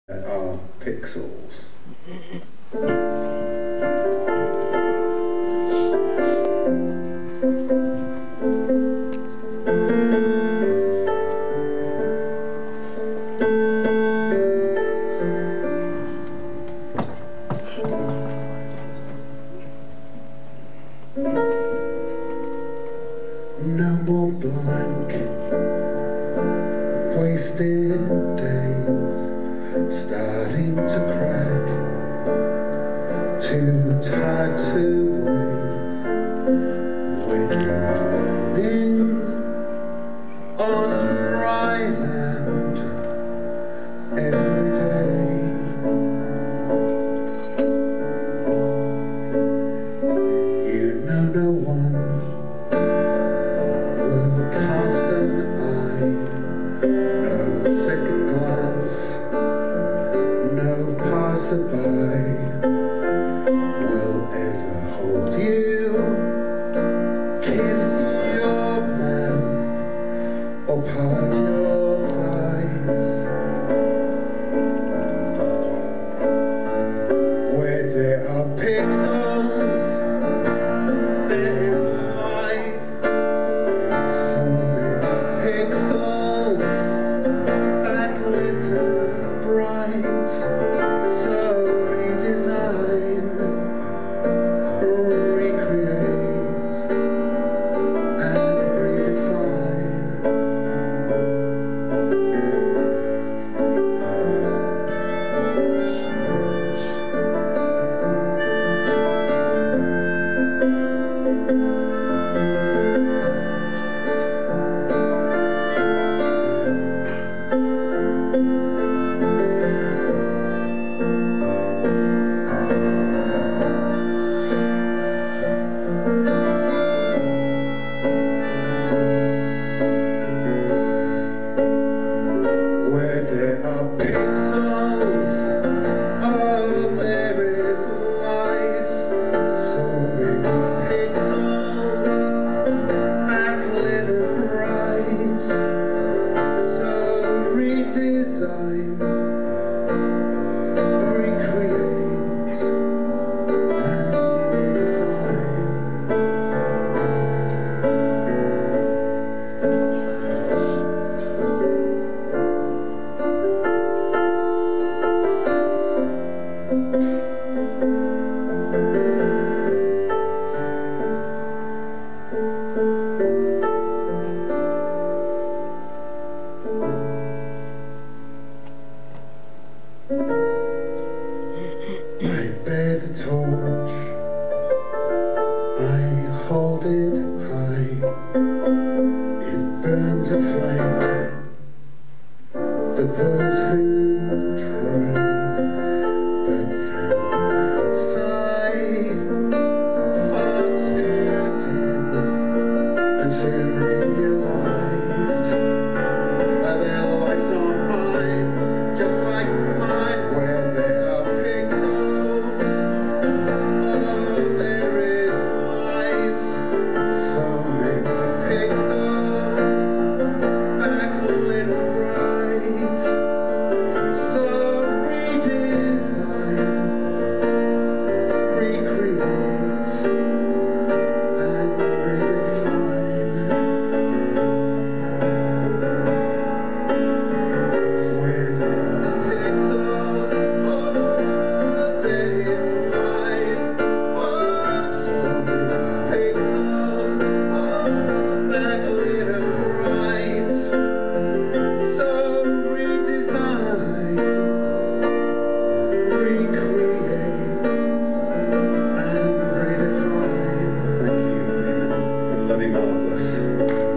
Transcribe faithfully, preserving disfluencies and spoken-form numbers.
are pixels. No more blank, wasted days, starting to crack, too tired to wave, waiting on dry land every day. You know no one will cast an eye, no second glance, no passerby will ever hold you, kiss your mouth, or part your thighs. Where there are pixels, there is life. So many pixels that glitter bright. So redesign, recreate, and redefine. Where there are pixels, oh, there is life. So many pixels that glitter bright. So redesign, recreate, and redefine. I bear the torch, I hold it high, it burns a flame for those who try, but found outside far too dim, and soon realized that their lives are mine, just like mine. Where there are pixels, oh, there is life. So many pixels that glitter bright. So redesign, recreate, and redefine. Where there are pixels, oh, there is life. Oh, so many pixels, oh, that glitter bright. So redesign, recreate, and redefine. Thank you. Bloody marvellous.